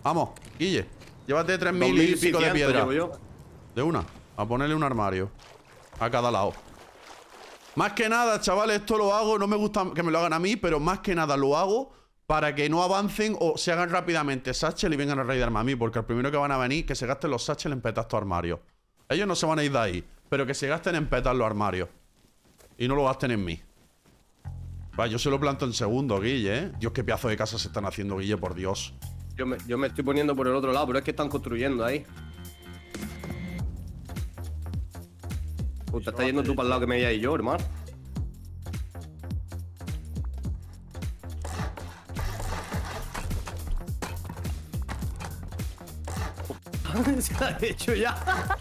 Vamos, Guille. Llévate 3000 y pico de piedra. De una. A ponerle un armario. A cada lado. Más que nada, chavales, esto lo hago. No me gusta que me lo hagan a mí, pero más que nada lo hago para que no avancen o se hagan rápidamente satchel y vengan a raidarme a mí. Porque el primero que van a venir, que se gasten los satchel en petar estos armarios. Ellos no se van a ir de ahí, pero que se gasten en petar los armarios. Y no lo gasten en mí. Va, yo se lo planto en segundo, Guille, ¿eh? Dios, qué pedazo de casas se están haciendo, Guille, por Dios. Yo me estoy poniendo por el otro lado, pero es que están construyendo ahí. Puta, estás yendo tú para el lado que me voy a ir yo, hermano. Se ha hecho ya.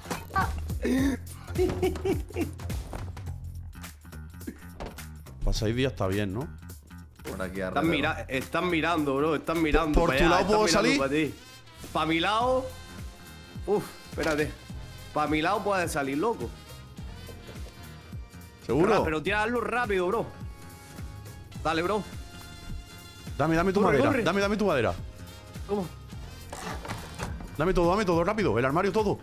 Para 6 días está bien, ¿no? Por aquí Están mirando, bro. Están mirando. ¿Por tu lado puedo salir? Para mi lado. Uf, espérate. Para mi lado puede salir, loco. ¿Seguro? Pero tíralo rápido, bro. Dale, bro. Dame tu madera. Corre. Dame tu madera. ¿Cómo? Dame todo, rápido. El armario, todo.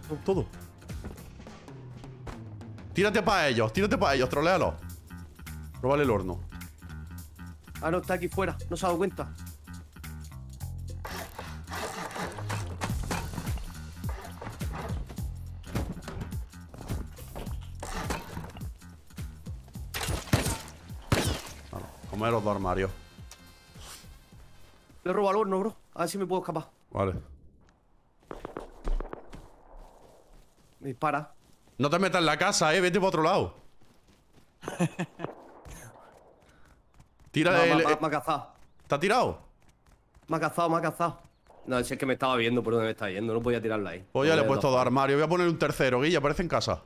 Tírate para ellos, troléalos. Róbale el horno. Ah, no, está aquí fuera. No se ha dado cuenta. Comer los dos armarios. Le robo al horno, bro. A ver si me puedo escapar. Vale. Me dispara. No te metas en la casa, vete para otro lado. Tira No, el. me ha cazado. ¿Está tirado? Me ha cazado. No, si es que me estaba viendo por dónde me está yendo. No podía tirarla ahí. Pues ya le he puesto dos armarios. Voy a poner un tercero, Guilla, aparece en casa.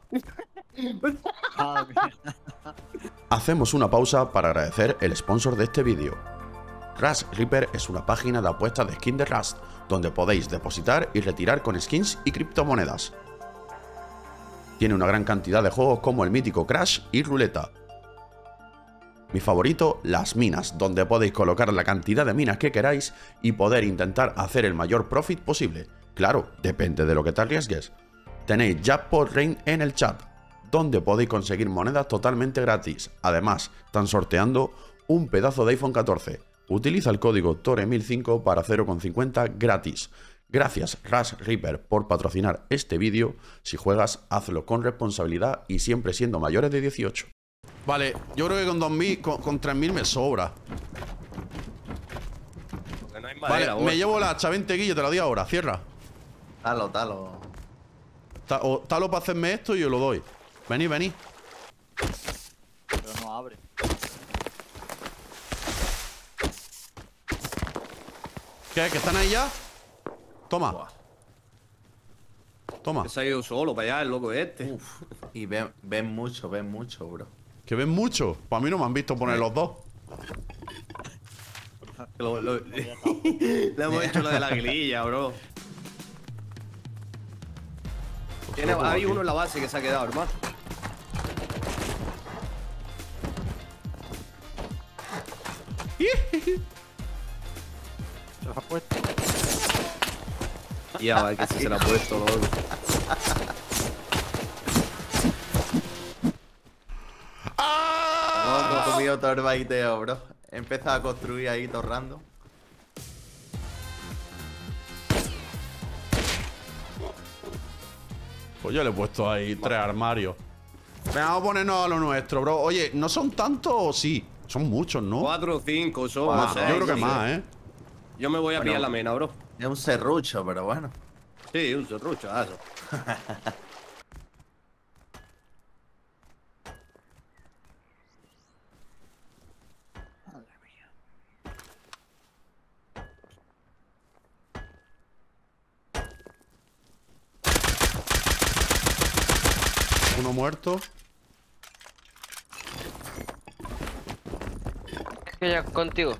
Hacemos una pausa para agradecer el sponsor de este vídeo. Rush Reaper es una página de apuestas de skins de Rust, donde podéis depositar y retirar con skins y criptomonedas. Tiene una gran cantidad de juegos como el mítico Crash y Ruleta. Mi favorito, las minas, donde podéis colocar la cantidad de minas que queráis y poder intentar hacer el mayor profit posible. Claro, depende de lo que te arriesgues. Tenéis Jackpot Rain en el chat, donde podéis conseguir monedas totalmente gratis. Además, están sorteando un pedazo de iPhone 14. Utiliza el código TORE1005 para 0,50 gratis. Gracias Rush Reaper por patrocinar este vídeo. Si juegas, hazlo con responsabilidad y siempre siendo mayores de 18. Vale, yo creo que con 2000, con 3000 me sobra. No hay madera, vale, me llevo la hacha, 20 Guille, te la doy ahora, cierra. Talo. Talo para hacerme esto y yo lo doy. Vení. Pero no abre. ¿Qué? ¿Que están ahí ya? Toma. Toma. Se ha ido solo para allá, el loco este. Uf. Y ven mucho, bro. ¿Que ven mucho? Para mí no me han visto poner los dos. Le hemos hecho lo de la aguililla, bro. Hay uno en la base que se ha quedado, hermano. ¿Se los ha puesto? Ya, va, que se la ha puesto, loco. No, he comido todo el baiteo, bro. He empezado a construir ahí torrando. Pues yo le he puesto ahí 3 armarios. Venga, vamos a ponernos a lo nuestro, bro. Oye, ¿no son tantos o sí? Son muchos, ¿no? 4 o 5 son. Más, yo creo que más, ¿eh? Yo me voy a pillar la mena, bro. Es un serrucho, pero bueno. Sí, un serruchazo. Madre mía. Uno muerto. Que ya contigo.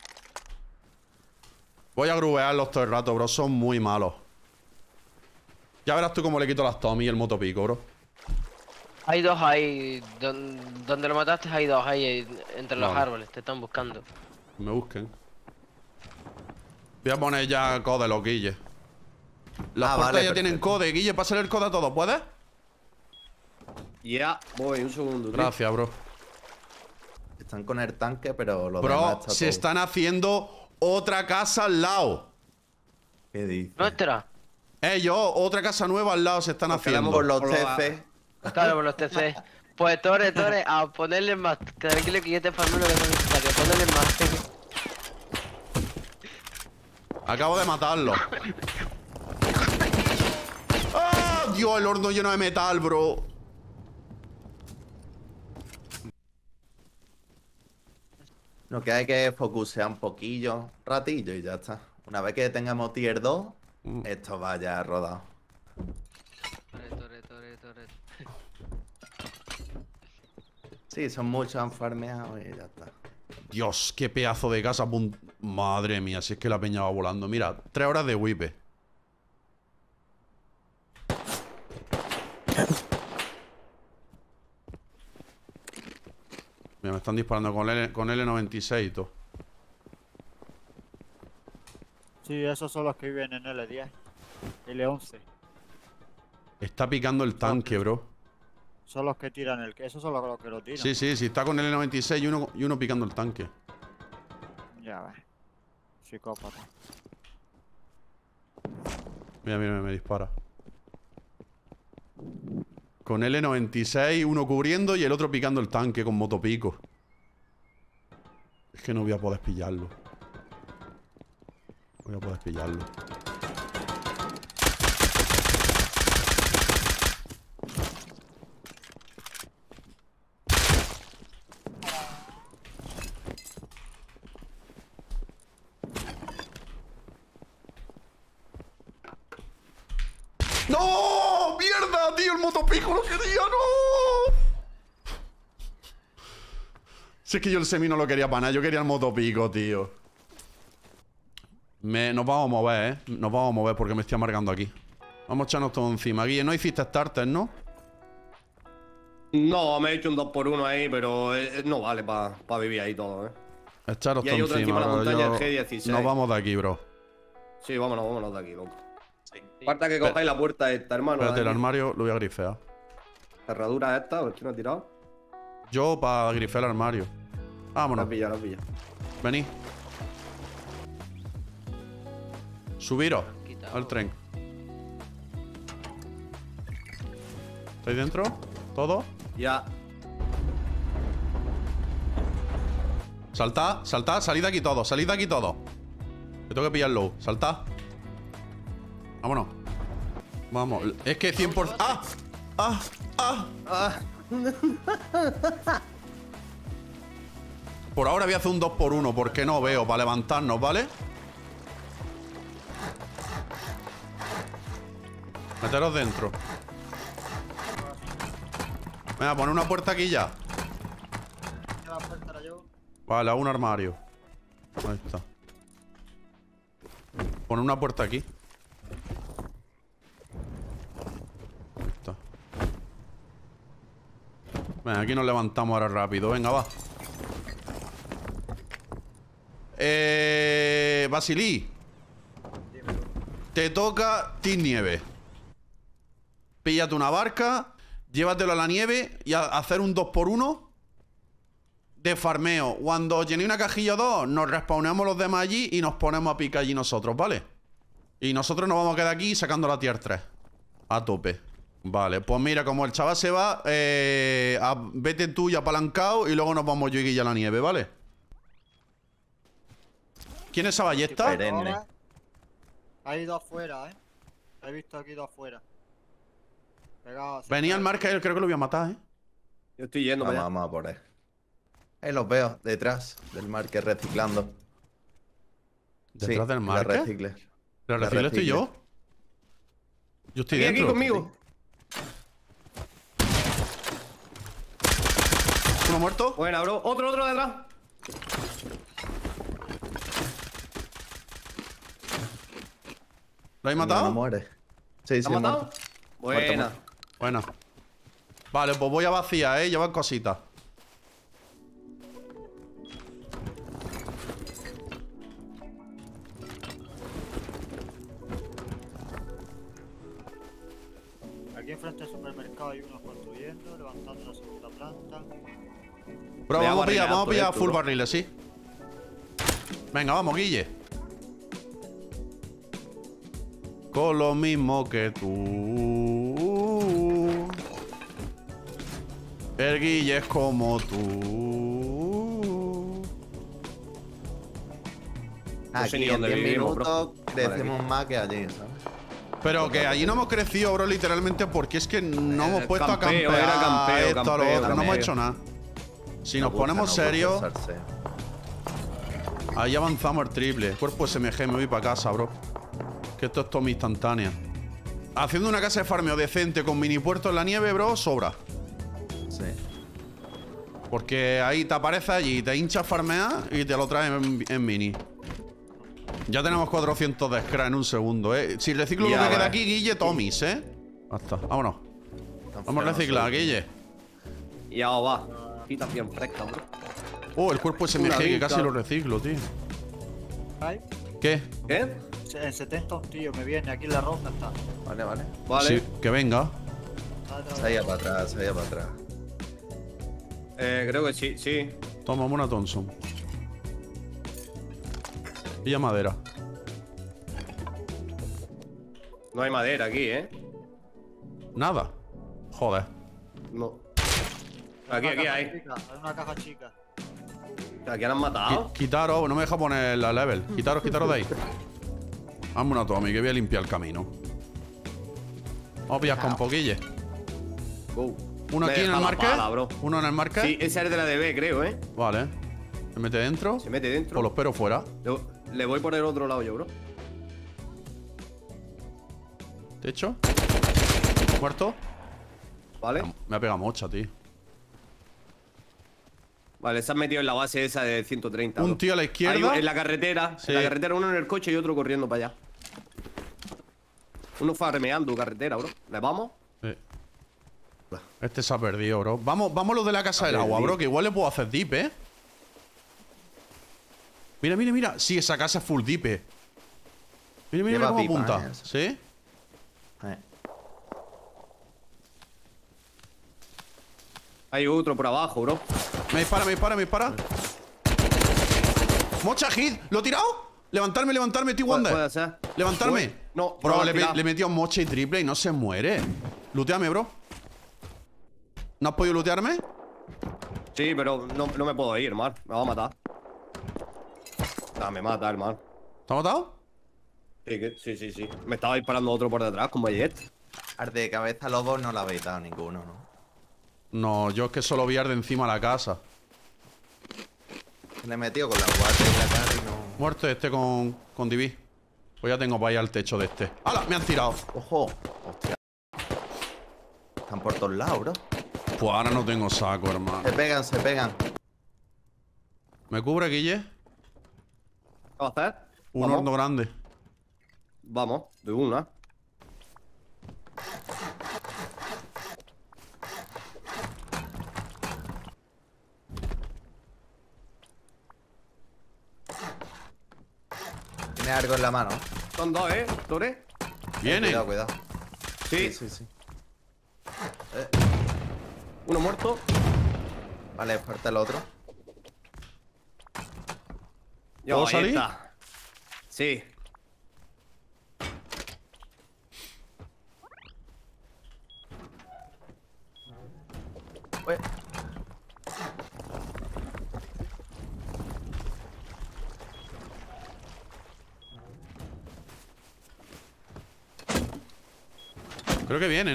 Voy a grubearlos todo el rato, bro. Son muy malos. Ya verás tú cómo le quito las Tommy y el motopico, bro. Hay dos ahí. Donde lo mataste hay dos ahí entre los Vale. árboles. Te están buscando. Me busquen. Voy a poner ya code los Guille. Las Ah, puertas vale, ya tienen perfecto. code. Guille, pásale el code a todos, ¿puedes? Ya, voy, un segundo. tío. Gracias, bro. Están con el tanque, pero los demás Bro, está se todo. están haciendo otra casa al lado. ¿Qué dices? Nuestra. Otra casa nueva al lado se están Nos haciendo. quedamos Por los Por lo- TC. Claro, por los TC. Pues Tore, a ponerle más. Tranquilo que yo te farmeo lo que sea necesario. Ponerle más. Acabo de matarlo. ¡Ah! Dios, el horno lleno de metal, bro. Lo que hay que focusear un poquillo, ratillo y ya está. Una vez que tengamos tier 2, esto va ya rodado. Tore. Sí, son muchos, han farmeado y ya está. Dios, qué pedazo de casa. Madre mía, si es que la peña va volando. Mira, 3 horas de whipe. Mira, me están disparando con L96 y todo. Sí, esos son los que viven en L10. L11. Está picando el tanque, bro. Son los que tiran el... Esos son los que lo tiran. Sí, está con L96 y uno picando el tanque. Ya ves. Psicópata. Mira, me dispara. Con L96, uno cubriendo y el otro picando el tanque con motopico. Es que no voy a poder pillarlo. Voy a poder pillarlo. ¡No! ¡Mierda, tío! El motopico lo quería, ¡no! Si es que yo el semi no lo quería para nada, yo quería el motopico, tío. Nos vamos a mover, Nos vamos a mover porque me estoy amargando aquí. Vamos a echarnos todo encima. Guille, no hiciste starter, ¿no? No, me he hecho un 2x1 ahí, pero no vale para vivir ahí todo, Echaros Y todo hay otro encima, encima de la bro. montaña, el G16. Nos vamos de aquí, bro. Sí, vámonos de aquí, loco. Falta que cojáis la puerta esta, hermano. Espérate, el aquí. armario lo voy a grifear. Cerradura esta, a ver quién ha tirado. Yo para grifear el armario. La Vámonos. has pillado, la has pillado. Vení. Subiros al tren. ¿Estáis dentro? ¿Todos? Ya. Saltad, salid de aquí todos, salid de aquí todos. Que tengo que pillarlo. Saltad. Vámonos. Vamos. Es que 100%. ¡Ah! ¡Ah! ¡Ah! Por ahora voy a hacer un 2x1 porque no veo para levantarnos, ¿vale? Meteros dentro. Venga, poner una puerta aquí ya. La puerta era yo. Vale, a un armario. Ahí está. Poner una puerta aquí. Ahí está. Venga, aquí nos levantamos ahora rápido. Venga, va. Basilí. Te toca Team Nieve. Píllate una barca, llévatelo a la nieve y a hacer un 2x1 de farmeo. Cuando llenéis una cajilla o dos, nos respawnemos los demás allí y nos ponemos a picar allí nosotros, ¿vale? Y nosotros nos vamos a quedar aquí sacando la tier 3. A tope. Vale, pues mira, como el chaval se va, vete tú y apalancado y luego nos vamos yo y Guilla a la nieve, ¿vale? ¿Quién es esa ballesta? Perenne. Ahora, hay dos afuera, He visto aquí dos afuera. Pegados. Venía al mar que él creo que lo voy a matar, ¿eh? Yo estoy yendo para allá. Vamos a por él. Ahí los veo, detrás del marker reciclando. ¿Detrás del la marker? recicler. ¿Pero La recién estoy yo? Yo estoy Aquí dentro. conmigo. ¿Uno muerto? Buena, bro. Otro detrás. ¿Lo habéis No matado? muere. Sí, ¿Te sí, has matado? muerto. Buena. Muerto. Bueno. Vale, pues voy a vaciar, llevar cositas. arribita hay unos construyendo, levantando la segunda planta. Bro, Voy a vamos a barrilear todo pillar esto, full bro. barriles, sí. Venga, vamos, Guille. Con lo mismo que tú. El Guille es como tú. No sé ni Aquí en dónde 10 vivimos, bro. minutos Vale, crecemos más que allí, ¿sabes? Pero que allí no hemos crecido, bro, literalmente porque es que no hemos puesto campeo, a campear era campeo, esto, campeo, lo otro, no hemos campeo. hecho nada. Si nos No gusta, ponemos no gusta serios, usar SEO. ahí avanzamos el triple. Cuerpo SMG, me voy para casa, bro. Que esto es todo instantánea. Haciendo una casa de farmeo decente con mini puerto en la nieve, bro, sobra. Sí. Porque ahí te aparece allí, te hinchas farmear y te lo traes en mini. Ya tenemos 400 de scrap en un segundo, Si reciclo Ya, lo que queda vale. aquí, Guille, tomis, Basta, vámonos. Vamos a reciclar, Guille. Y ahora va. Quita bien fresca, bro. Oh, el cuerpo SMG, Una que vinca. casi lo reciclo, tío. ¿Hay? ¿Qué? ¿Qué? En 70 un tío me viene, aquí en la ronda está. Vale, vale. Vale. Sí, que venga. Se ha ido para atrás, se ha ido para atrás. Creo que sí, sí. Toma una Thompson. Pilla madera. No hay madera aquí, Nada. Joder. No. Aquí hay. Hay una caja chica. Aquí han matado. Quitaros, no me deja poner la level. Quitaros de ahí. Hazme una Tommy, que voy a limpiar el camino. Vamos a pillar con poquille. Go. Uno Me aquí en deja el la market. pala, bro. Uno en el market. Sí, ese es de la DB, creo, Vale. Se mete dentro. Se mete dentro. O lo espero fuera. Le voy por el otro lado yo, bro. Techo. Muerto. Vale. Me ha pegado mocha, tío. Vale, se han metido en la base esa de 130. Un bro. tío a la izquierda. Ahí, en la carretera. Sí. En la carretera, uno en el coche y otro corriendo para allá. Uno farmeando carretera, bro. ¿Le vamos? Sí. Este se ha perdido, bro. Vamos lo de la casa del agua, bro. Que igual le puedo hacer dip, Mira, mira, mira. Sí, esa casa es full dip, Mira, mira, mira Lleva cómo pipa, apunta. eso. ¿Sí? Hay otro por abajo, bro. Me dispara, me dispara, me dispara. Mocha hit. ¿Lo he tirado? Levantarme, levantarme, T-Wonder. Puede ser. Levantarme. No, Bro, no, le tirado. he metido mocha y triple y no se muere. Looteame, bro. ¿No has podido lootearme? Sí, pero no me puedo ir, man. Me va a matar. Ah, me mata, hermano. ¿Te ha matado? Sí. Me estaba disparando otro por detrás con Bayet. Al de cabeza lobo no la habéis dado ninguno, ¿no? No, yo es que solo vi al de encima de la casa. Le he metido con la guardia en la cara y no. Muerto este con Divi. Pues ya tengo para ir al techo de este. ¡Hala! Me han tirado. ¡Ojo! ¡Hostia! Están por todos lados, bro. Pues ahora no tengo saco, hermano. Se pegan, se pegan. ¿Me cubre, Guille? ¿Qué va a hacer? Un Vamos. horno grande. Vamos, de una. Tiene algo en la mano. Son dos, Tore. Viene. Cuidado, cuidado. Sí. Sí. Uno muerto. Vale, falta el otro. Yo, ¿Puedo ahí salir? está. Sí. Ué. Creo que vienen,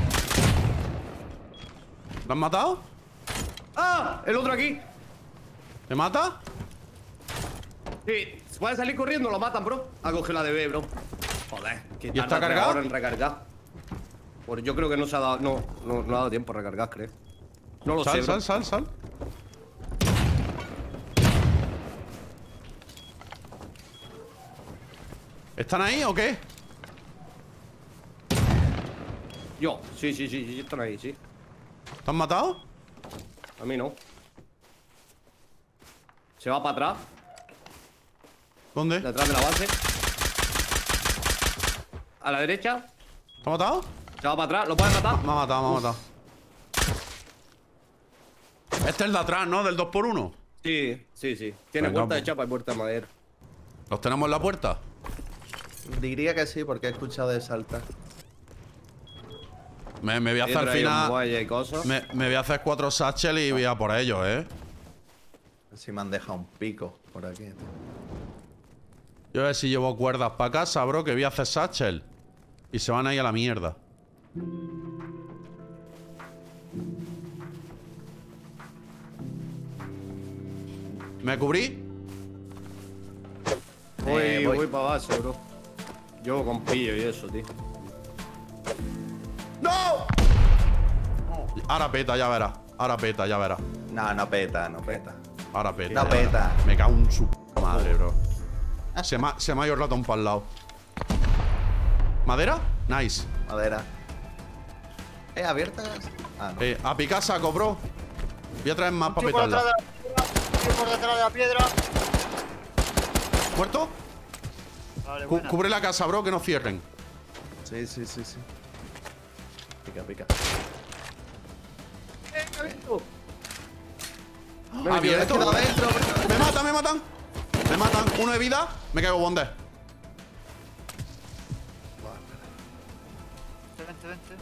¿Lo han matado? ¡Ah! El otro aquí. ¿Te mata? Sí. Se puede salir corriendo, lo matan, bro. Ha cogido la DB, bro. Joder. Que ¿Y está tarda 3 cargado? horas en recargar. Pues yo creo que no se ha dado. No ha dado tiempo a recargar, creo. No lo sé, bro. Sal. ¿Están ahí o qué? Yo, sí, están ahí, sí. ¿Te han matado? A mí no. Se va para atrás, ¿Dónde? detrás de la base. A la derecha. ¿Te ha matado? Se va para atrás, ¿lo puedes matar? Me ha matado, me ha matado. Este es el de atrás, ¿no? Del 2x1. Sí. Tiene Venga, puerta de pues. chapa y puerta de madera. ¿Los tenemos en la puerta? Diría que sí, porque he escuchado de saltar. Me voy a He hacer al traído final. muelle y cosas. Me voy a hacer 4 satchels y voy a por ellos, A ver si me han dejado un pico por aquí, tío. Yo a ver si llevo cuerdas para casa, bro, que voy a hacer satchel. Y se van a ir a la mierda. ¿Me cubrí? voy. Voy para base, bro. Yo con pillo y eso, tío. ¡No! Ahora peta, ya verás. Ahora peta, ya verás. No, no peta, no peta. Ahora peta. No ya verás. peta. Me cago en su p madre, bro. Se me ha ido el ratón para el lado. ¿Madera? Nice. Madera. ¿Abiertas? Ah, no. A picar saco, bro. Voy a traer más para Tío por detrás petarla. de la piedra. Tío por detrás de la piedra. ¿Muerto? Vale, buena. Cubre la casa, bro, que no cierren. Sí. Pica. Abierto. quedado dentro, bro. Me matan. Me matan. Uno de vida. Me caigo bonde. Vente.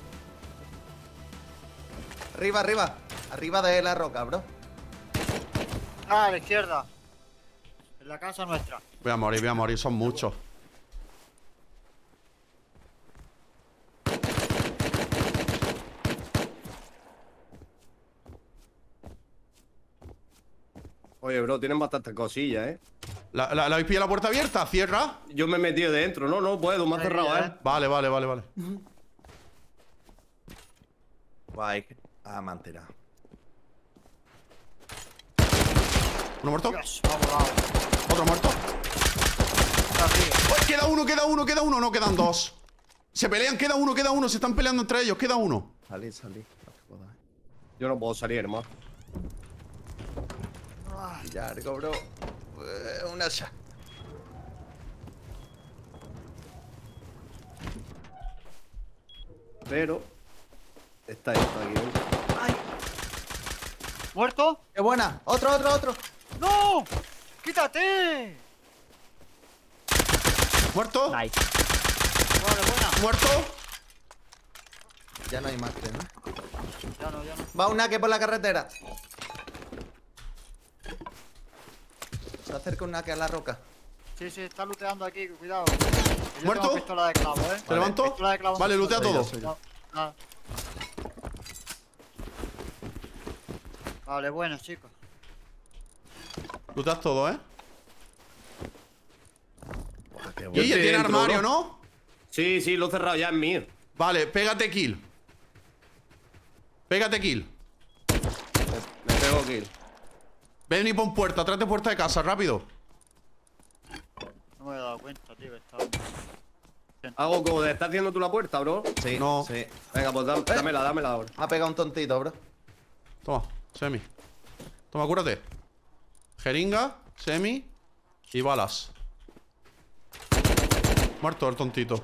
Arriba. Arriba de la roca, bro. Ah, a la izquierda. En la casa nuestra. Voy a morir. Son muchos. Oye, bro, tienen bastantes cosillas, ¿La habéis pillado la puerta abierta? ¿Cierra? Yo me he metido dentro. No puedo, me ha cerrado, Vale. Guay. Ah, me han tirado. ¿Uno muerto? Dios, me ha volado. ¿Otro muerto? Está arriba. ¡Oh, queda uno! No, quedan dos. Se pelean, queda uno. Se están peleando entre ellos, queda uno. Salí. No te puedo, Yo no puedo salir, hermano. Largo, bro. Una ya. Pero... Está aquí, ¡Ay! ¿Muerto? ¡Qué buena! ¡Otro! ¡No! ¡Quítate! ¿Muerto? Vale, buena. ¿Muerto? Ya no hay más, ¿no? Ya no. Va un naque por la carretera. Se acerca un naque a la roca. Sí, está looteando aquí, cuidado. Que yo ¿Muerto? tengo pistola de clavo, ¿Te levanto? Pistola de clavo. Vale, lootea todo. Soy yo. No. Vale, bueno, chicos. Looteas todo, ¿eh? Buah, qué Y bueno. ella tiene dentro, armario, bro. ¿no? Sí, lo he cerrado, ya es mío. Vale, pégate kill. Me pego kill. Ven y pon puerta, trate puerta de casa, rápido. No me he dado cuenta, tío, que estaba... Hago como de estás haciendo tú la puerta, bro. Sí, No. sí. Venga, pues dámela ahora. Me ha pegado un tontito, bro. Toma, semi. Toma, cúrate. Jeringa, semi y balas. Muerto el tontito.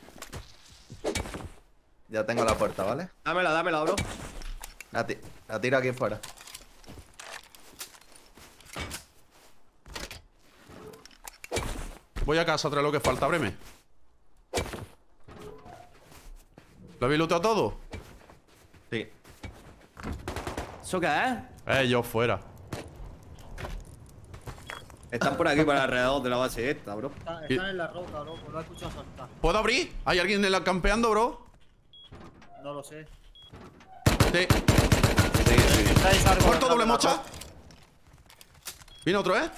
Ya tengo la puerta, ¿vale? Dámela, bro. La tiro aquí fuera. Voy a casa, trae lo que falta, ábreme. ¿Lo habéis looteado todo? Sí. ¿Eso qué es? Yo fuera. Están por aquí, por alrededor de la base esta, bro. Están en la roca, loco, lo he escuchado saltar. ¿Puedo abrir? ¿Hay alguien en la campeando, bro? No lo sé. Sí. Sí. Estáis algo Muerto, detrás doble de la mocha. roca. Viene otro, ¿eh?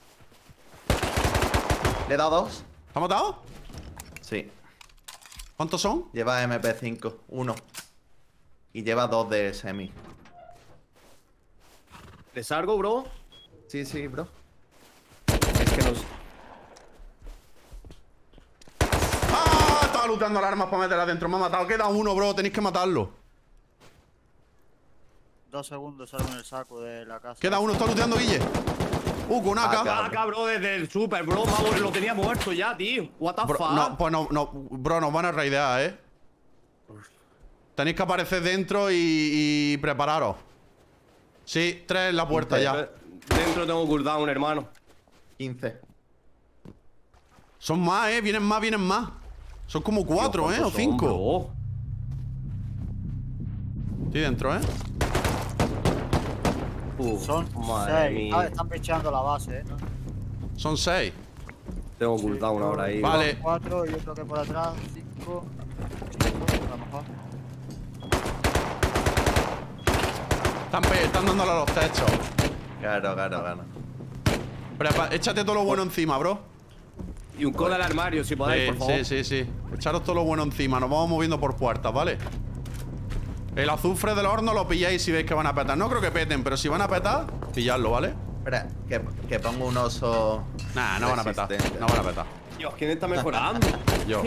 ¿Le he dado dos? ¿Te ha matado? Sí. ¿Cuántos son? Lleva MP5, uno. Y lleva dos de semi. ¿Le salgo, bro? Sí, bro. Es que no sé. ¡Ah! Estaba looteando las armas para meterlas dentro. Me ha matado. Queda uno, bro. Tenéis que matarlo. 2 segundos salgo en el saco de la casa. Queda uno. Está looteando, Guille. Con AK. Ah, cabrón, desde el super, bro. Vamos, lo tenía muerto ya, tío. What the Bro, fuck. no, pues no, bro, nos van a raidear, ¿eh? Tenéis que aparecer dentro y prepararos. Sí, 3 en la puerta ya. Dentro tengo cooldown, hermano. 15. Son más, vienen más, vienen más. Son como 4, Dios, o ¿cuántos son, 5. bro? Estoy dentro, Son madre 6. mía. Ah, están picheando la base, ¿no? Son 6. Tengo cooldown ahora ahí. Vale. 4 y otro que por atrás. 5. A lo mejor. Están dándole a los techos. Claro. Échate todo lo bueno encima, bro. Y un codo al armario, si podéis, por favor. Sí. Echaros todo lo bueno encima. Nos vamos moviendo por puertas, ¿vale? El azufre del horno lo pilláis si veis que van a petar. No creo que peten, pero si van a petar, pilladlo, ¿vale? Espera, que pongo un oso. Nah, no van a petar. resistente. No van a petar. Dios, ¿quién está mejorando? Yo.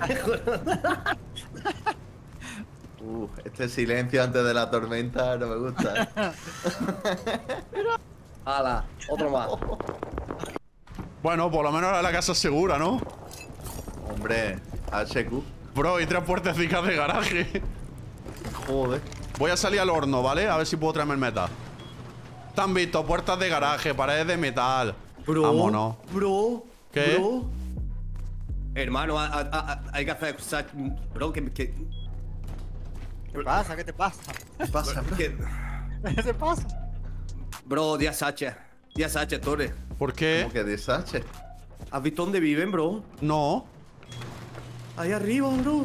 Este silencio antes de la tormenta no me gusta. Hala, otro más. Bueno, por lo menos la casa es segura, ¿no? Hombre, HQ. Bro, y 3 puertecitas de garaje. Joder. Voy a salir al horno, ¿vale? A ver si puedo traerme el metal. ¿Te han visto? Puertas de garaje, paredes de metal. Vámonos. Bro. ¿Qué? Bro. Hermano, hay que hacer. Bro, que. ¿Qué pasa? ¿Qué te pasa? ¿Qué pasa, bro? que- ¿Qué te pasa? Bro, 10H. 10H, Torres. ¿Por qué? ¿Cómo que deshache? ¿Has visto dónde viven, bro? No. Ahí arriba, bro.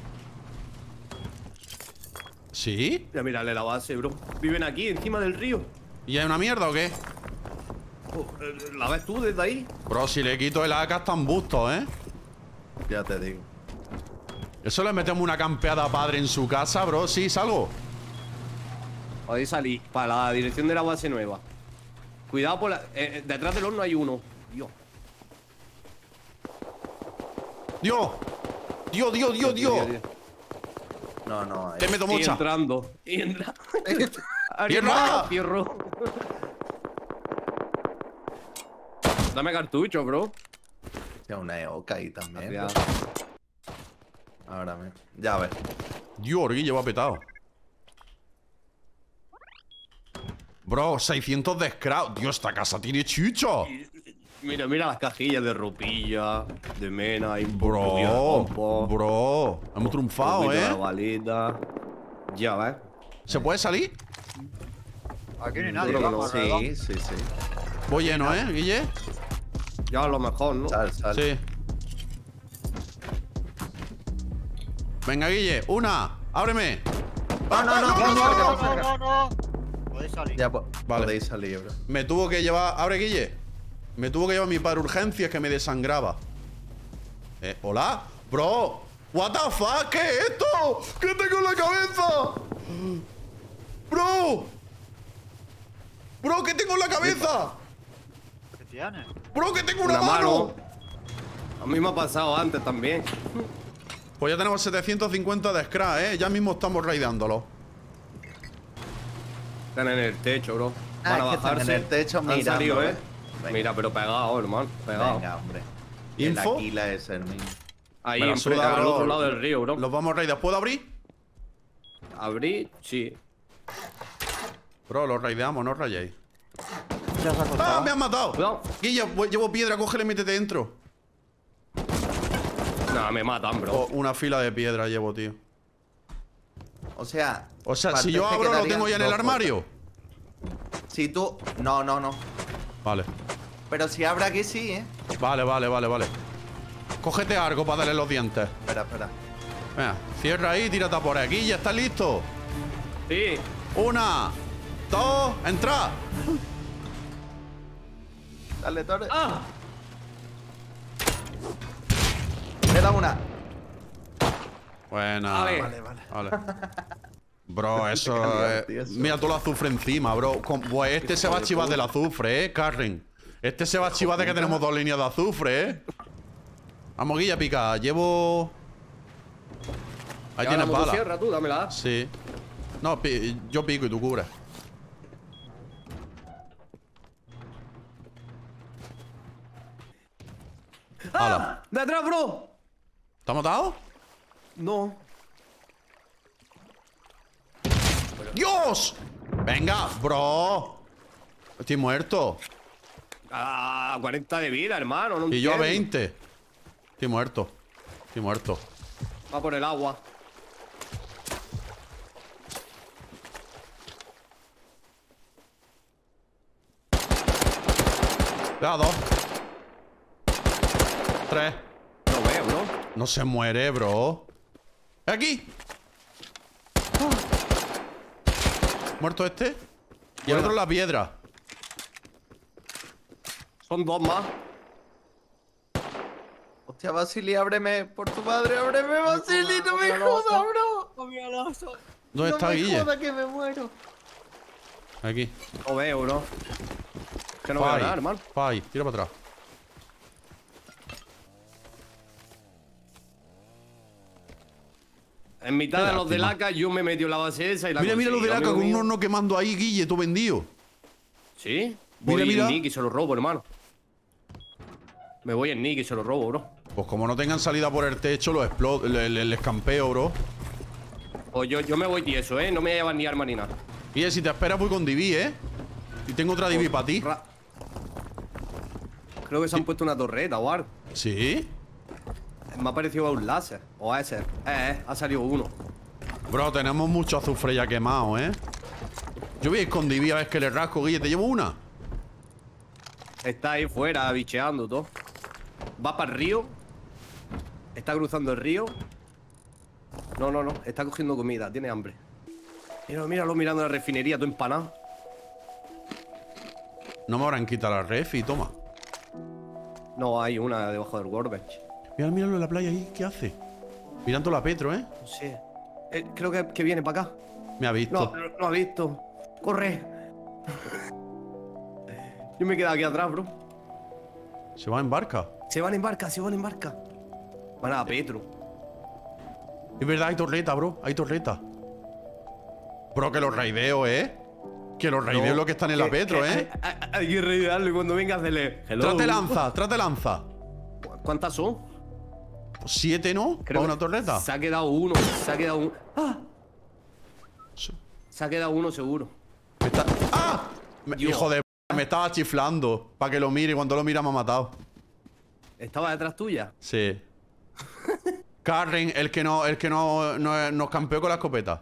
¿Sí? Ya mirarle la base, bro. Viven aquí, encima del río. ¿Y hay una mierda o qué? ¿La ves tú desde ahí? Bro, si le quito el AK están bustos, ¿eh? Ya te digo. Eso le metemos una campeada padre en su casa, bro. Sí, salgo. Podéis salir para la dirección de la base nueva. Cuidado por la. Detrás del horno hay uno. Dios. Dios. Dios. No, Te meto Y mucha. entrando. Y entra. ¡Tierra! Fierro. Dame cartucho, bro. Hostia, una EOK ahí también. Cuidado. Ahora me. Ya ves. Dios, Guille va petado. Bro, 600 de scrap. Dios, esta casa tiene chucho. Mira las cajillas de ropilla, de mena y Bro, hemos triunfado, De ¿eh? balita. Ya ves. ¿Se puede salir? Aquí no hay nadie, Creo que vamos, no. alrededor. Sí. Voy lleno, ¿eh, Guille? Ya a lo mejor, ¿no? Sal. Sí. Venga, Guille, una. Ábreme. No. Podéis salir. Ya Vale. podéis salir, bro. Me tuvo que llevar. Abre, Guille. Me tuvo que llevar mi padre urgencias que me desangraba. ¿Hola? Bro. What the fuck, ¿qué es esto? ¿Qué tengo en la cabeza? Bro. Bro, ¿qué tengo en la cabeza? ¿Qué tienes? Bro, que tengo una Una mano. mano. A mí me ha pasado antes también. Pues ya tenemos 750 de scrap, Ya mismo estamos raidándolo. Están en el techo, bro. Ah, Van a es que están bajarse. en el techo Han mirando, salido, ¿eh? Venga. Mira, pero pegado, hermano. Pegado. Venga, hombre. ¿Info? El Aquila es el mismo. Ahí, Me la enfrente, suda, al bro. otro lado del río, bro. Los vamos a raidar. ¿Puedo abrir? Abrí, sí. Bro, los raideamos, no os rayéis. Ya se ha ¡Ah, cortado. me han matado! Cuidado. Guille, llevo piedra, cógele y métete dentro. Nah, me matan, bro. Oh, una fila de piedra llevo, tío. O sea. O sea, si parece yo que abro, lo quedarían tengo ya en el dos armario. puertas. Si tú. No. Vale. Pero si abre aquí sí, ¿eh? Vale. Cógete algo para darle los dientes. Espera. Venga, cierra ahí, tírate por aquí, ya está listo. Sí. 1, 2, entra. Dale, Torres. ¡Ah! Me da una. Buena. Vale. Vale. Bro, eso es. Tío, eso. Mira todo el azufre encima, bro. Pues este se va a chivar del azufre, Karen. Este se va a chivar de que tenemos 2 líneas de azufre, Vamos, Guilla, pica. Llevo. Ahí Ya, tienes la bala. motosierra, tú, dámela. Sí. No, yo pico y tú cubres. ¡Hala! ¡Detrás, bro! ¿Te has matado? No. ¡Dios! Venga, bro. Estoy muerto. Ah, 40 de vida, hermano. No Y yo a entiendo. 20. Estoy muerto. Estoy muerto. Va por el agua. Ya, 2. 3. No veo, bro. No se muere, bro. ¡Aquí! ¿Muerto este? Y el otro en la piedra. Son 2 más. Hostia, Vasily, ábreme. Por tu madre, ábreme, Vasily. No me jodas, bro. ¿Dónde está Guille? No me jodas que me muero. Aquí. No veo, bro. Que no veo Fai. nada, hermano. Fai, tira para atrás. En mitad Qué de los de lástima. Laca, yo me metí en la base esa y la Mira, mira los de conseguí, Laca con amigo un mío. horno quemando ahí, Guille, todo vendido. ¿Sí? Mira, Voy mira. en Nick y se lo robo, hermano. Me voy en Nick y se lo robo, bro. Pues como no tengan salida por el techo, los exploto, les campeo, bro. Pues yo me voy tieso, ¿eh? No me llevan ni arma ni nada. Guille, si te esperas voy con Divi, ¿eh? Y tengo otra Divi para ti. Creo que se han puesto una torreta o algo. ¿Sí? Me ha parecido un láser. O a ese. Ha salido uno. Bro, tenemos mucho azufre ya quemado, ¿eh? Yo voy a ir con Divi a ver que le rasco, Guille. ¿Te llevo una? Está ahí fuera, bicheando todo. Va para el río. Está cruzando el río. No. Está cogiendo comida. Tiene hambre. Míralo mirando la refinería, todo empanado. No me habrán quitado la ref y toma. No, hay una debajo del workbench. Míralo en la playa ahí. ¿Qué hace? Mirando la Petro, ¿eh? No sé. Creo que viene para acá. Me ha visto. No ha visto. ¡Corre! Yo me he quedado aquí atrás, bro. Se va en barca. Se van en barca. Van a Petro. Es verdad, hay torreta, bro. Hay torreta. Bro, que los raideo, ¿eh? Que los raideo lo que están en la Petro, ¿eh? Hay que raidearlo y cuando venga hacerle. Hello. Trate lanza. ¿Cuántas son? 7, ¿no? ¿Para una torreta? Se ha quedado uno. ¡Ah! Se ha quedado uno seguro. ¡Ah! Dios. Hijo de p, me estaba chiflando. Para que lo mire y cuando lo mira me ha matado. ¿Estaba detrás tuya? Sí. Karen, el que nos campeó con la escopeta.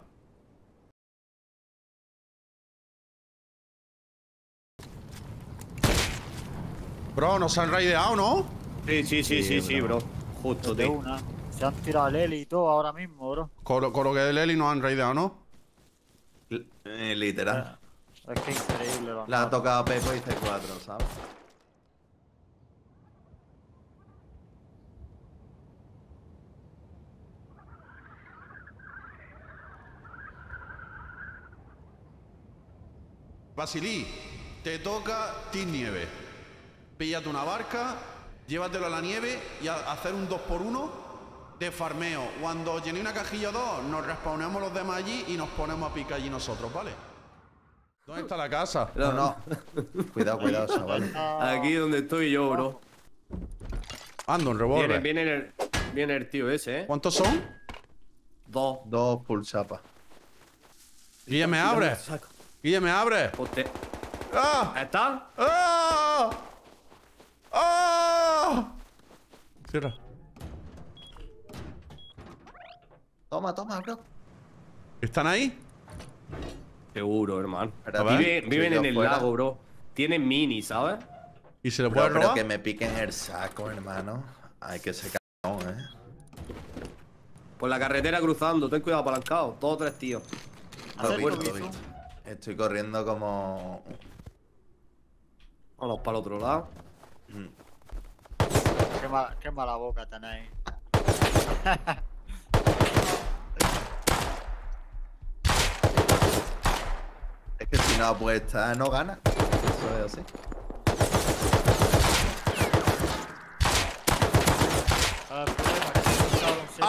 Bro, nos han raideado, ¿no? Sí, bro. Justo, De tío. una. Se han tirado el heli y todo ahora mismo, bro. Con lo que del Eli nos han raideado, ¿no? Literal. Es que increíble, lo La ha tocado Pepo y C4, ¿sabes? Vasily, te toca Team Nieve. Píllate una barca, llévatelo a la nieve y a hacer un 2x1 de farmeo. Cuando llene una cajilla o dos, nos respawnemos los demás allí y nos ponemos a picar allí nosotros, ¿vale? ¿Dónde está la casa? No. Cuidado, chavales. Aquí donde estoy yo, bro. Ando, un revólver. Viene el tío ese, ¿eh? ¿Cuántos son? 2. 2 pulsapas. Guille, me abre. Guille, me abre. ¡Ah! ¿Está? ¡Ah! ¡Ah! Cierra. Toma, bro. ¿Están ahí? Seguro, hermano. Espera, Viven yo en el fuera. lago, bro. Tienen mini, ¿sabes? ¿Y se lo puede Pero robar? que me piquen el saco, hermano. Hay que ser cabrón, Por la carretera cruzando. Ten cuidado, apalancado. Todos 3 tíos. Lo he Acerco, visto, Bizu. Estoy corriendo como... Vamos para el otro lado. Qué mala boca tenéis. Es que si no apuesta, no gana. Eso es así. El problema es que he buscado un sitio-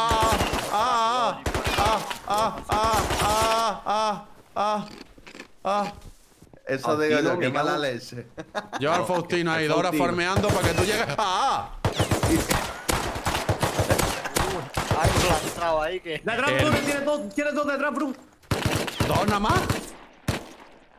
Eso Aquí digo no yo, me qué mala cago. leche. Lleva al Faustino ahí, 2 horas Faustino. farmeando para que tú llegues. ¡Ah! Hay un entrado ahí que. ¡Detrás, bro! ¡Tienes dos detrás, bro! 2 nada más.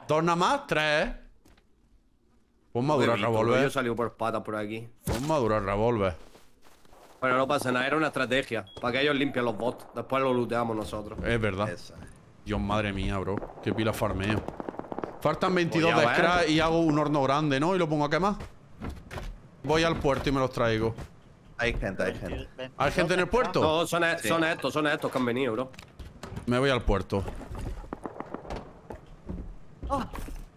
2 nada más, 3. Pues madura el Yo revólver. salí por patas por aquí. Pues madura el revólver. Bueno, no pasa nada, era una estrategia. Para que ellos limpien los bots. Después los looteamos nosotros. Es verdad. Eso. Dios, madre mía, bro. Qué pila farmeo. Faltan 22 Pues de ya scrap y hago un horno grande, ¿no? Y lo pongo a quemar. Voy al puerto y me los traigo. Hay gente, hay gente. ¿Hay gente en el puerto? No, son estos que han venido, bro. Me voy al puerto. Ah.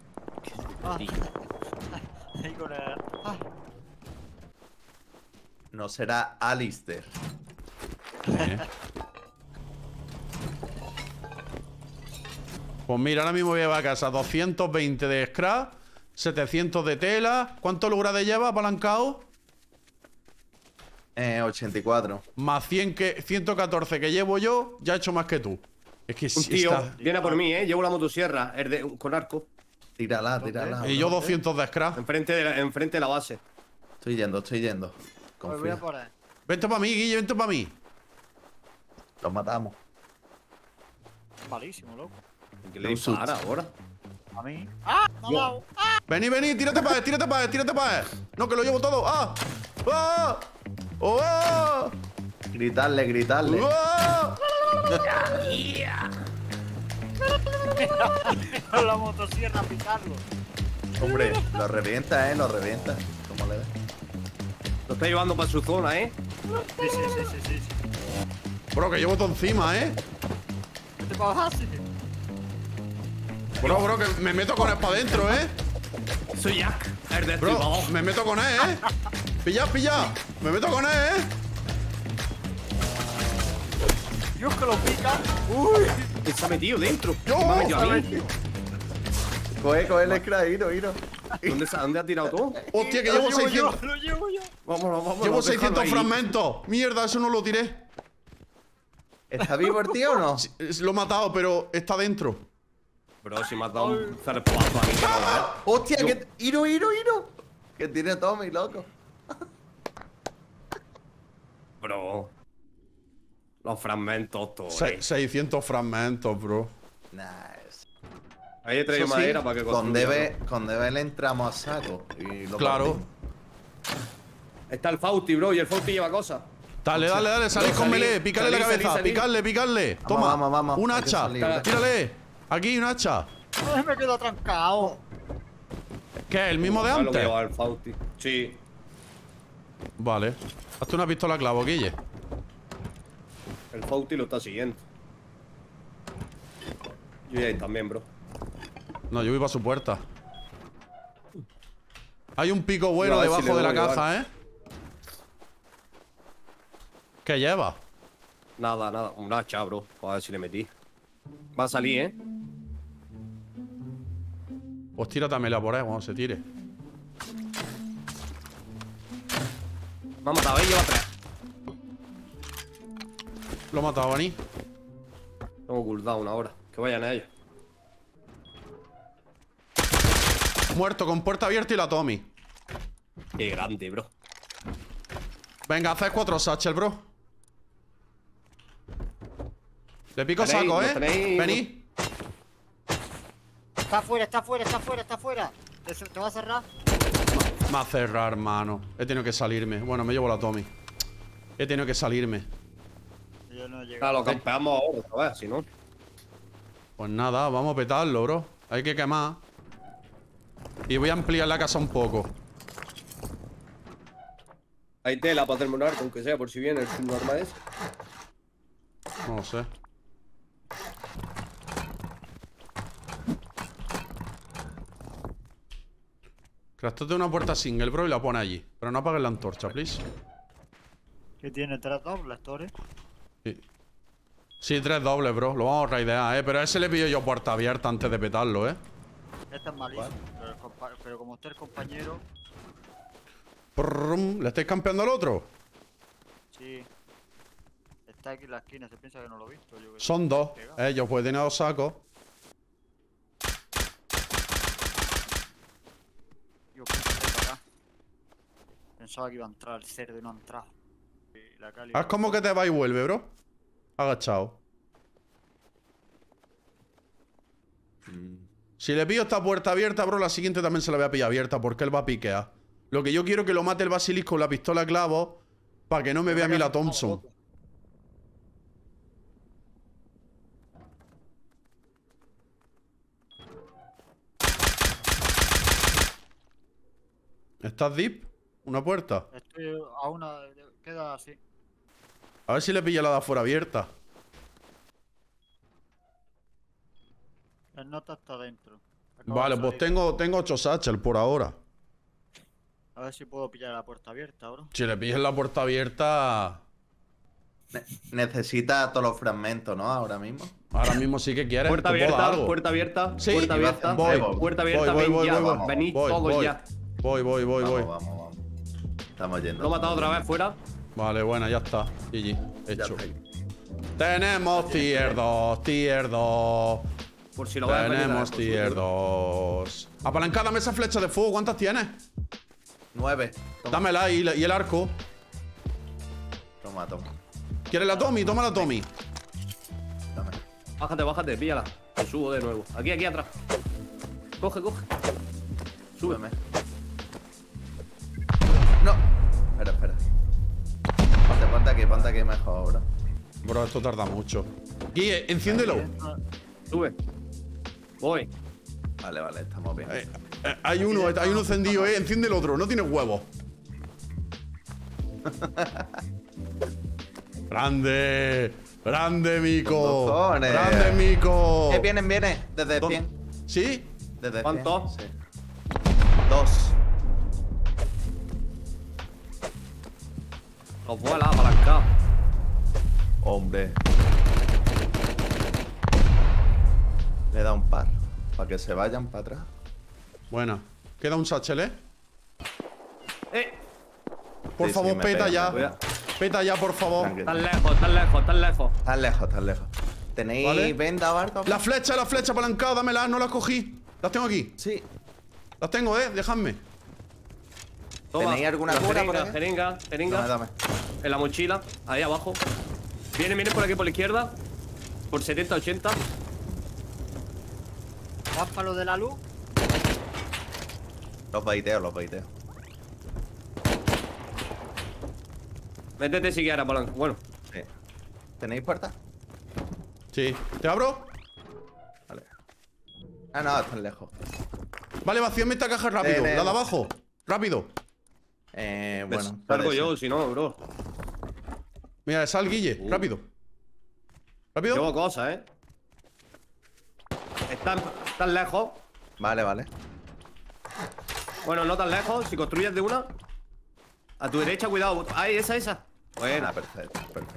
Ahí con el... Ah. No será Alistair. Pues mira, ahora mismo voy a llevar a casa 220 de scrap, 700 de tela. ¿Cuánto de lleva apalancado? 84. Más 114 que llevo yo, ya he hecho más que tú. Es que Un sí tío está... viene a por mí, Llevo la motosierra con arco. Tírala, tírala. Y yo 200 de scrap. Enfrente de la base. Estoy yendo, estoy yendo. Pues voy a Confía. por ahí. Vente para mí, Guille, vente para mí. Los matamos. Malísimo, loco. ¿Qué le dispara ahora? A mí. ¡Ah! ¡Me ha dado! ¡Ah! Vení, vení, tírate para él, tírate para él, tírate para él. No, que lo llevo todo. ¡Ah! ¡Ah! ¡Oh! Gritarle, gritarle. ¡Ah! Con la motosierra a picarlo. Hombre, lo revienta, lo revienta. ¿Cómo le ves? Lo está llevando para su zona, Sí. Bro, que llevo todo encima, Vete para abajo, sí. Bro, que me meto con él para adentro, Soy Jack, el Bro, destripador. me meto con él, Pilla, pilla. Me meto con él, Dios, que lo pica. Uy. Se ha metido dentro. Yo, Me ha metido a mí. Coge el scrap, Iro. ¿Dónde ha tirado todo? Hostia, que llevo 600. Lo llevo yo. Vámonos. Llevo déjalo 600 ahí. fragmentos. Mierda, eso no lo tiré. ¿Está vivo el tío o no? Lo he matado, pero está dentro. Bro, si me has dado un zarpazo a mí que no lo ves. ¡Hostia! Que... ¡Iro! Que tiene Tommy, loco. Bro. Los fragmentos, todos. 600 fragmentos, bro. Nice. Ahí he traído Eso sí, madera para que construya, con DB le entramos a saco. Y lo Claro. partimos. Está el Fausti, bro, y el Fausti lleva cosas. Dale, salid con salí, melee. Pícale la salí, cabeza. salí. Picarle. Toma. Vamos. Un Hay que hacha. salir. Tírale. Aquí, un hacha. Ay, me quedo trancado. ¿Qué? ¿El mismo de ¿Sabes lo que antes? lleva el Fausti? Sí. Vale. Hazte una pistola clavo, Guille. El Fausti lo está siguiendo. Yo y ahí también, bro. No, yo voy para su puerta. Hay un pico bueno No, a ver si debajo le de la doy, caja, ¿eh? ¿Qué lleva? Nada. Un hacha, bro. A ver si le metí. Va a salir, ¿eh? Pues tíratamela por ahí cuando se tire. Me ha matado, lleva 3. Lo he matado, Bani. Tengo cooldown ahora. Que vayan a ellos. Muerto con puerta abierta y la Tommy. Qué grande, bro. Venga, haces 4 satchel, bro. Le pico Tenéis, saco, lo ¿eh? tenéis. Vení. Está afuera. ¿Te va a cerrar? Me va a cerrar, hermano. He tenido que salirme. Bueno, me llevo la Tommy. He tenido que salirme. Yo no he llegado. Claro, lo campeamos ahora, ¿sabes? Si no. Pues nada, vamos a petarlo, bro. Hay que quemar. Y voy a ampliar la casa un poco. Hay tela para hacerme un arco, aunque sea por si viene el subnormal ese. No lo sé. Craftate una puerta single, bro, y la pone allí. Pero no apagues la antorcha, please. ¿Qué tiene? ¿3 dobles, Tore? Sí. Sí, 3 dobles, bro. Lo vamos a raidear, Pero a ese le pillo yo puerta abierta antes de petarlo, Este es malísimo. Pero como usted es compañero... Prrrum. ¿Le estáis campeando al otro? Sí. Está aquí en la esquina. Se piensa que no lo he visto. Yo que Son 2. pegado. Ellos pueden tener 2 sacos. Yo pensé para acá. Pensaba que iba a entrar el cerdo y no ha entrado. Y la Cali... Haz como que te va y vuelve, bro. Agachado. Si le pillo esta puerta abierta, bro, la siguiente también se la voy a pillar abierta porque él va a piquear. Lo que yo quiero es que lo mate el basilisco con la pistola clavo para que no me vea a mí la Thompson. ¿Estás deep? ¿Una puerta? Estoy a una. Queda así. A ver si le pilla la de afuera abierta. El nota está dentro. Vale, pues tengo 8 satchel por ahora. A ver si puedo pillar la puerta abierta, bro. Si le pillas la puerta abierta... Necesita todos los fragmentos, ¿no? Ahora mismo. Ahora mismo sí que quieres. Puerta te puedo dar abierta, algo. puerta abierta, Sí, puerta abierta. voy. Puerta abierta, Voy, ven ya, voy. venid Voy, todos voy. ya. Voy. Vamos. Estamos yendo. Lo he matado otra vez fuera. Vale, buena, ya está. GG. Ya Hecho. está. Tenemos tier 2, tier 2. Por si lo voy a Tenemos tier 2. Apalancada, dame esa flecha de fuego. ¿Cuántas tienes? 9. Toma. Dámela y el arco. Toma. ¿Quieres la Tommy? Toma la Tommy. Dame. Bájate, píllala. Te subo de nuevo. Aquí atrás. Coge. Súbeme. No. Espera. Ponte aquí mejor, bro. Bro, esto tarda mucho. Guille, enciéndelo. Sube. Voy. Vale, estamos bien. Hay uno encendido, Enciende el otro. No tienes huevos. Grande, Mico. Cojones. Grande, Mico. Vienen. Desde 100. ¿Sí? Desde ¿Cuántos? 100. Sí. 2. Los vuelas, apalancado. Hombre. Le da un par. Para que se vayan para atrás. Buena. Queda un satchel, Por Sí, favor, me peta pega, ya. me pega. Peta ya, por favor. Tranquilo. Tan lejos. Tan lejos. ¿Tenéis Vale. venda, Barto? La flecha apalancada, dámela, no las cogí. Las tengo aquí. Sí. Las tengo, dejadme. Toma. ¿Tenéis alguna cura por aquí? Jeringa. Dame. En la mochila, ahí abajo. Vienen por aquí por la izquierda. Por 70, 80. ¿Vas para lo de la luz? Los baiteo. Métete si quieres, palanca. Bueno, Sí. ¿Tenéis puerta? Sí. ¿Te abro? Vale. Ah, no, están lejos. Vale, vacíame esta caja rápido. La de abajo. Rápido. Bueno. salgo puede yo, ser. si no, bro. Mira, sal, Guille. Rápido. Rápido. Llevo cosas, Están lejos. Vale. Bueno, no tan lejos. Si construyes de una. A tu derecha, cuidado. Ahí, esa. Buena. Ah, perfecto.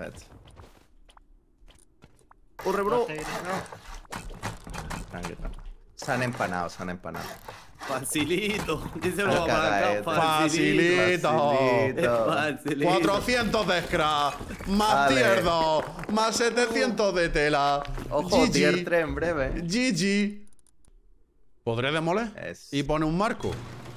Corre, bro. Tranquilo. Se han empanado. Facilito. Díselo Ah, a palanca. Facilito. Facilito. 400 de scrap. Más Vale. tier 2. Más 700 de tela. Ojo, tier GG. 3 en breve. GG. ¿Podré demoler? Es- Y pone un marco.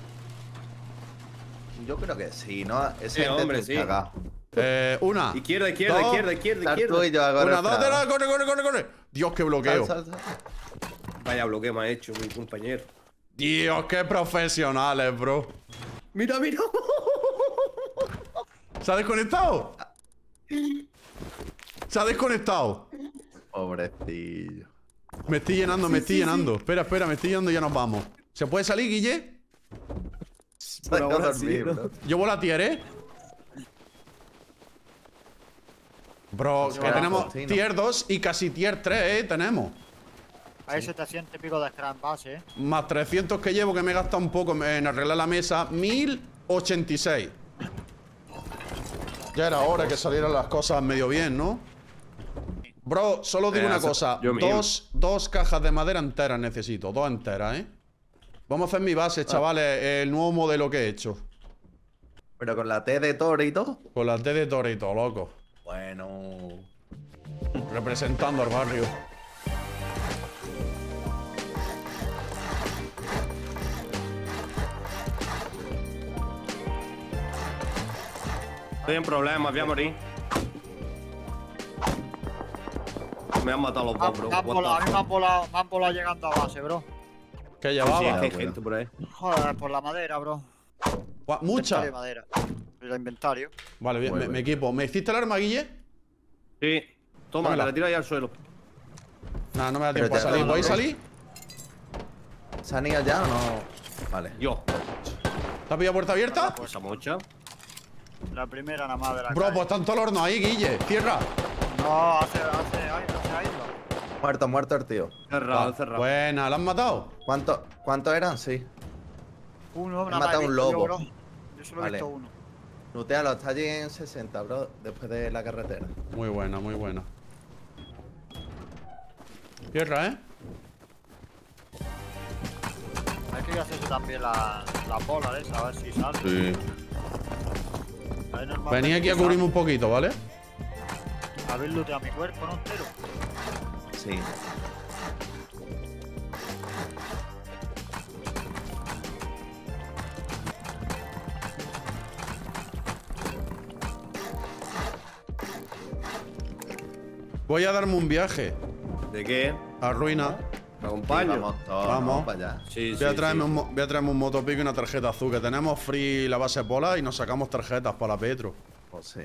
Yo creo que sí, ¿no? Sí, hombre, sí. Una. Izquierda. Estar tú y yo hago Una, el dos, frado. corre. Dios, qué bloqueo. Sal. Vaya bloqueo me ha hecho mi compañero. Dios, qué profesionales, bro. Mira. ¿Se ha desconectado? ¿Se ha desconectado? Pobrecillo. Me estoy llenando. Espera, me estoy llenando y ya nos vamos. ¿Se puede salir, Guille? Por ahora Vaya a sí, dormir, bro. bro. Llevo la tier, Bro, que Espera, tenemos Faustino. tier 2 y casi tier 3, tenemos. Hay 700 y pico de scrap base, Más 300 que llevo, que me he gastado un poco en arreglar la mesa. 1086. Ya era hora que salieran las cosas medio bien, ¿no? Bro, solo digo una cosa. yo mismo. Dos cajas de madera enteras necesito. 2 enteras, Vamos a hacer mi base, chavales. El nuevo modelo que he hecho. Pero con la T de toro y todo. Con las D de Torito, loco. Bueno. Representando al barrio. Estoy en problemas, voy a morir. Me han matado los dos, bro. A mí me han volado llegando a base, bro. ¿Qué Sí, llevaba? es que hay bueno. gente por ahí. Joder, por la madera, bro. Mucha. Inventario de madera. El inventario. Vale, bien, me equipo. ¿Me hiciste el arma, Guille? Sí. Toma, Dámela. te la tiro ahí al suelo. Nada, no me da Pero tiempo a te- salir. no, ¿Podéis no. salir? ¿Se han ido ya o no? Vale. Yo. ¿Te has pillado puerta abierta? Pues Esa mocha. la primera nada más de la Bro, calle. pues está en todo el horno ahí, Guille. Cierra. No, hace ahí. Muerto el tío. Cerrado, cerrado. Buena, ¿la han matado? ¿Cuántos eran? Sí. Uno, He nada más matado he un visto yo, lobo. bro. Yo solo he Vale. visto uno. Lutealo, está allí en 60, bro. Después de la carretera. Muy buena, muy buena. Cierra, ¿eh? Hay que ir a hacerse también la bola esa, a ver si sale. Sí. Ahí normalmente Venid aquí a sale. cubrirme un poquito, ¿vale? Habéis looteado mi cuerpo, ¿no? Entero. Sí. Voy a darme un viaje ¿De qué? a Ruina. ¿Te acompaño? Vamos todos, Vamos. para allá. Sí, Voy a sí, traerme, sí. voy a traerme un motopico y una tarjeta azul. Que tenemos free la base pola y nos sacamos tarjetas para la Petro. Pues sí.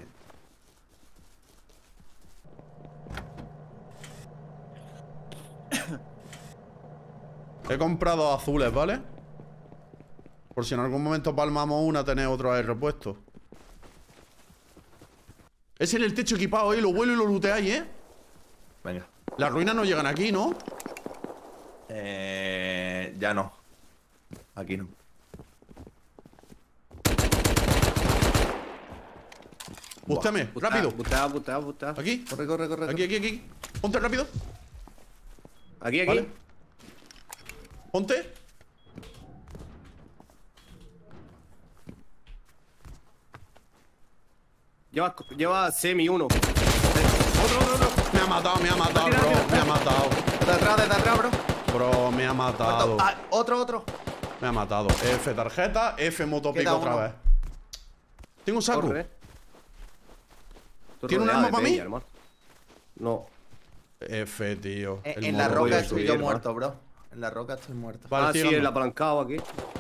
He comprado azules, ¿vale? Por si en algún momento palmamos una, tener otro ahí repuesto. Es en el techo equipado, ¿eh? Lo vuelo y lo looteáis, ¿eh? Venga. Las ruinas no llegan aquí, ¿no? Ya no. Aquí no. Búscame, rápido. Bustea. Aquí, Corre. aquí. Ponte rápido. Aquí. Vale. Ponte. Lleva semi uno. Otro. Me ha matado, Tira, bro. tira. Me ha matado. De atrás, bro. Bro, me ha matado. Ah, otro. Me ha matado. F tarjeta, F motopico Queda otra uno. vez. Tengo un saco. Corre. ¿Tiene un arma para mí? Hermano. No. F, tío. El En la motopico. roca a estoy subir, yo hermano. muerto, bro. En la roca estoy muerto. Vale, Sí, síganme. el apalancado aquí.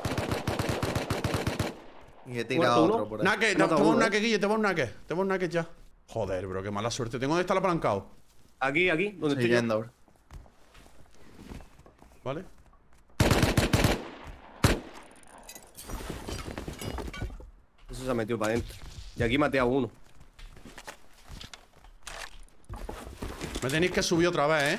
Y he tirado ¿Muerto otro uno? por ahí. Nake, te Mata voy uno, un nake, Guille, te voy un nake. Te voy un nake ya. Joder, bro, qué mala suerte. Tengo. ¿Dónde está el apalancado? Aquí, donde Estoy estoy yo. yendo, bro. ¿Vale? Eso se ha metido para adentro. Y aquí maté a uno. Me tenéis que subir otra vez, ¿eh?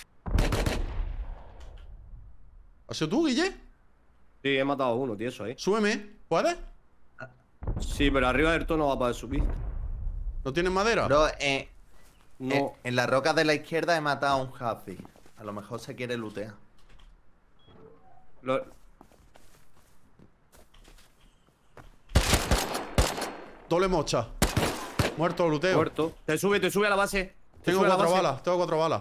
¿Has sido tú, Guille? Sí, he matado a uno, tío, eso ahí. Súbeme. ¿Puedes? Sí, pero arriba del todo no va a poder subir. ¿No tienes madera? Bro, No. en la roca de la izquierda he matado a un Hazi. A lo mejor se quiere lootear. Doble mocha. Muerto, luteo. Muerto. Te sube a la base. Te Tengo sube a la 4 base. balas, tengo 4 balas.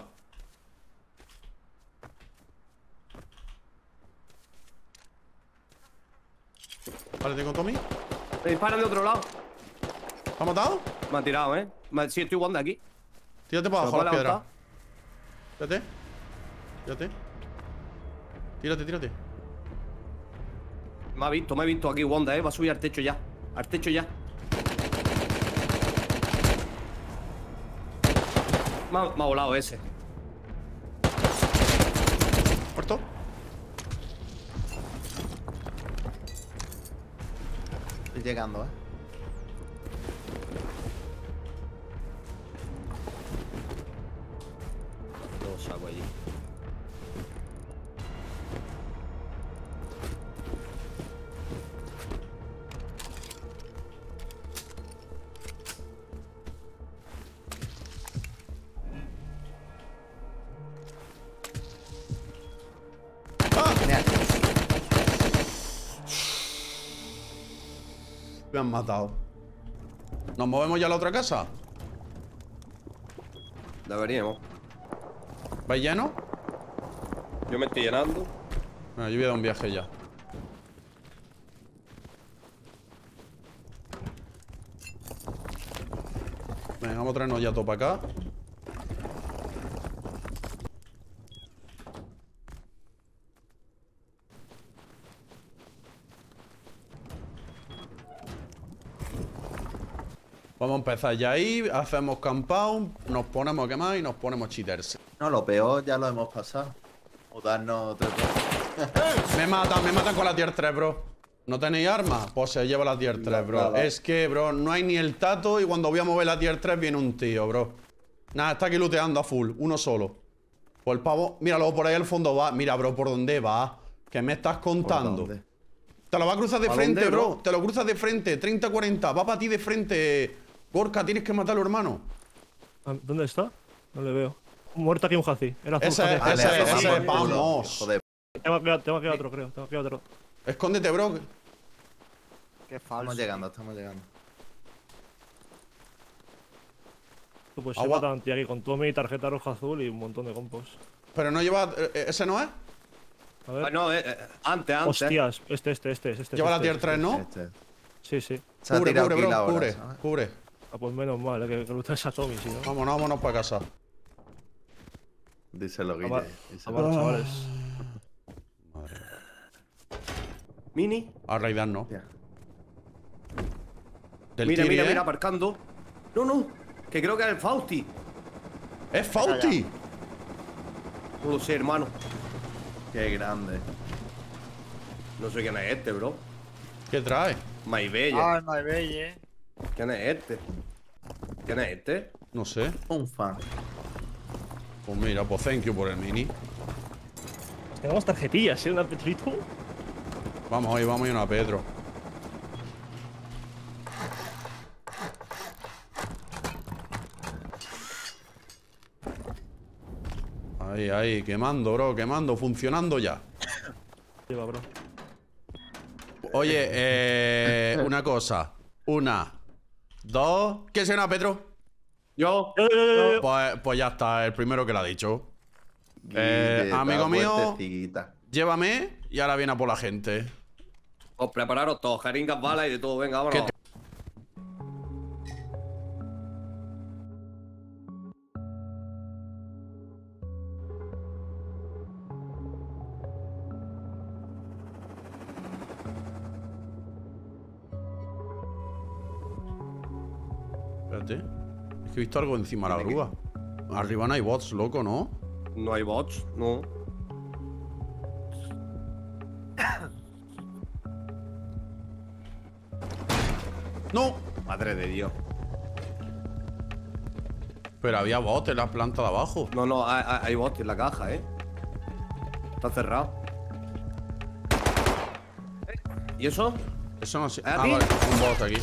Vale, tengo Tommy. Me disparan de otro lado. ¿Te ha matado? Me ha tirado, ¿eh? Sí, estoy jugando aquí. Tírate para ¿Me abajo puedo las piedras. levantar? Tírate. Me he visto aquí Wanda, va a subir al techo ya. Al techo ya. Me ha volado ese. ¿Muerto? Estoy llegando, Lo saco allí. Genial. Me han matado. ¿Nos movemos ya a la otra casa? Deberíamos. ¿Vais lleno? Yo me estoy llenando. Bueno, yo voy a dar un viaje ya. Venga, vamos a traernos ya todo para acá. Vamos a empezar ya ahí, hacemos compound, nos ponemos a quemar y nos ponemos cheaters. No, lo peor ya lo hemos pasado. Mudarnos otra vez. Me matan con la tier 3, bro. ¿No tenéis armas? Pues se lleva la tier 3, bro. Nada. Es que, bro, no hay ni el tato y cuando voy a mover la tier 3 viene un tío, bro. Nada, está aquí looteando a full, uno solo. Pues el pavo, míralo, por ahí al fondo va. Mira, bro, ¿por dónde va? ¿Qué me estás contando? dónde? Te lo va a cruzar de ¿A frente, dónde, bro. bro? Te lo cruzas de frente, 30-40. Va para ti de frente. Gorka, tienes que matarlo, hermano. Ah, ¿Dónde está? No le veo. Muerto aquí un Hazi. Era azul. Ese Hazi. es, ese es, Vale, ese es. vamos. Vamos. Joder. Tengo que quedar otro, creo. Tengo que quedar otro. Escóndete, bro. Qué falso. Estamos llegando, estamos llegando. Tú, pues Agua. lleva tanto aquí con toda mi tarjeta roja azul y un montón de compos. Pero no lleva. ¿Ese no es? A ver. Ah, no, antes. Hostias, este. Lleva la tier 3, ¿no? Este. Sí, sí. Se ha Cubre, tirado cubre, kill bro. ahora, Cubre, ¿sabes? cubre. Ah, pues menos mal, que lucha esa Tommy, si no. Vámonos para casa. Díselo, Ah, Guille. va- díselo. vale, chavales. Mini. A raidarnos. Hostia. Del Mira, Tiri, mira, ¿eh? mira, aparcando. No. Que creo que es el Fausti. ¡Es Fausti! No lo sé, hermano. Qué grande. No sé quién es este, bro. ¿Qué trae? Maibella. Ay, my baby. ¿Quién es este? ¿Quién es este? No sé. Un fan. Pues mira, pues thank you por el mini. Tenemos tarjetillas, ¿eh? Una Petrito. Vamos a ir una a Pedro. Ahí, quemando, bro, quemando, funcionando ya. Lleva, bro. Oye, una cosa. Una, dos. ¿Qué será, Pedro? Yo. Pues ya está, el primero que lo ha dicho. Guille, amigo está mío. puertecita. Llévame y ahora viene a por la gente. Os prepararos todos, jeringas, balas y de todo. Venga, vámonos. Espérate. Es que he visto algo encima de la grúa. Arriba no hay bots, loco, ¿no? No hay bots, no. ¡No! Madre de Dios. Pero había bots en la planta de abajo. No, hay bots en la caja, Está cerrado. ¿Y eso? Eso no sé. ¿A Ah, ti? vale, un bot aquí.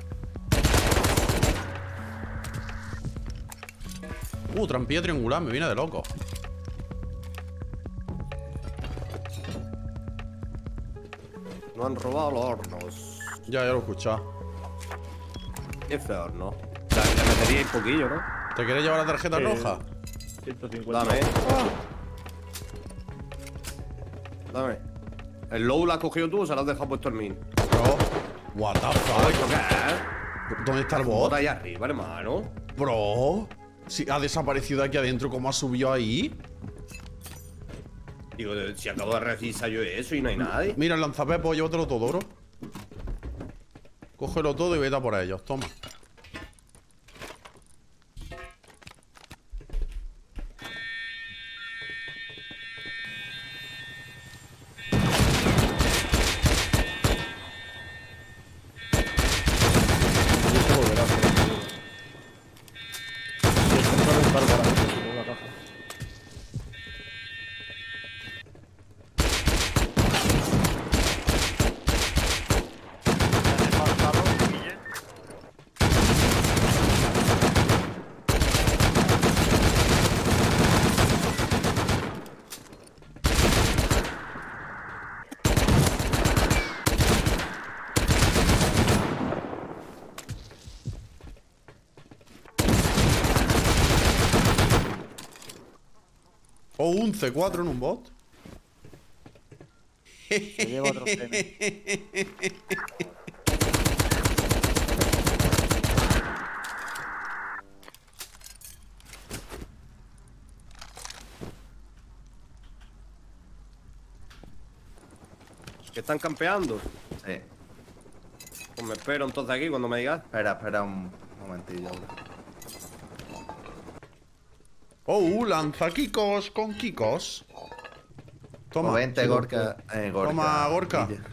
Trampilla triangular, me viene de loco. No han robado los hornos. Ya lo he escuchado. Ese horno. Le metería un poquillo, ¿no? ¿Te quieres llevar la tarjeta roja? 150. Dame. Dame. ¿El low lo has cogido tú o se lo has dejado puesto el min? Bro, what the fuck? ¿Esto qué es? ¿Dónde está el bot? Bota ahí arriba, hermano. Bro, si ha desaparecido aquí adentro, ¿cómo ha subido ahí? Digo, si acabo de revisar yo eso y no hay nadie. Mira, el lanzapepo, llévatelo todo, bro. Cógelo todo y vete a por ellos, toma. O un C4 en un bot. Se lleva otro premio. ¿Que están campeando? Sí. Pues me espero entonces aquí cuando me digas. Espera un Un momentillo, bro. Oh, lanza Kikos con Kikos. Toma. 20 sí, Gorka. Gorka. Toma, Gorka. Guille.